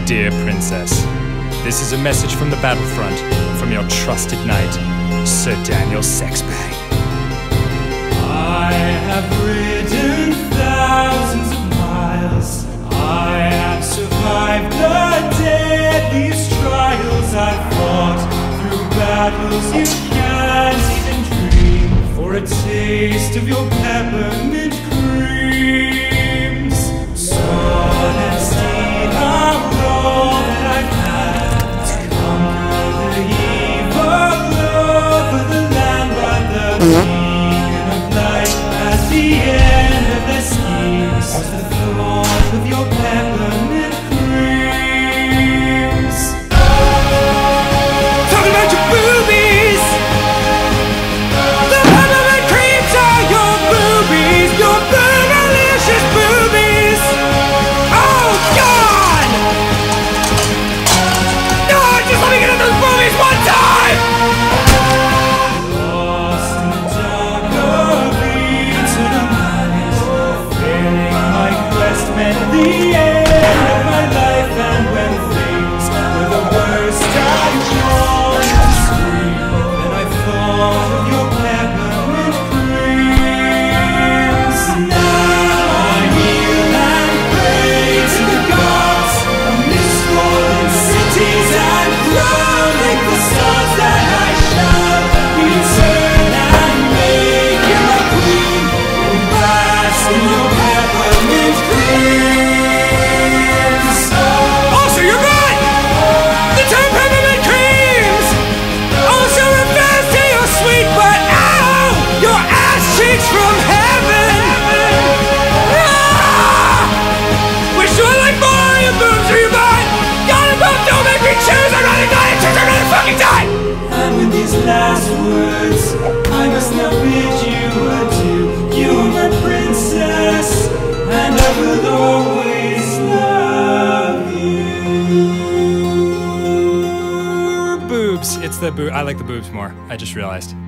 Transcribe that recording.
Dear Princess, this is a message from the battlefront, from your trusted knight, Sir Daniel Sexbang. I have ridden thousands of miles. I have survived the deadliest trials. I've fought through battles you can't even dream. For a taste of your peppermint creams, sword and steed are all that I've had to conquer the evil over the land, but the beacon of light at the end of their schemes was the thought of your peppermint creams. Talking about your boobies! The peppermint creams are your boobies! Your boobalicious boobies! Oh God! No, just let me get at those boobies one time! Lost in the dark of eternal madness, failing my quest meant the end of my life, and when things were the worst, I wanted to scream. Then I thought of your peppermint creams. Now I kneel and pray to the gods amidst fallen cities and grounding the stars, that I shall return and make you my queen, and bask in your peppermint creams. Also, you're right! The term peppermint creams also refers to your sweet but ow! Your ass cheeks from heaven! Ah! Wish you had like more of your boobs, or you might! God above, don't make me choose! I'd rather die and choose, I'd rather fucking die! And with these last words, I must now bid you adieu. You are my princess, and I will always love you. Boobs. It's the boob. I like the boobs more. I just realized.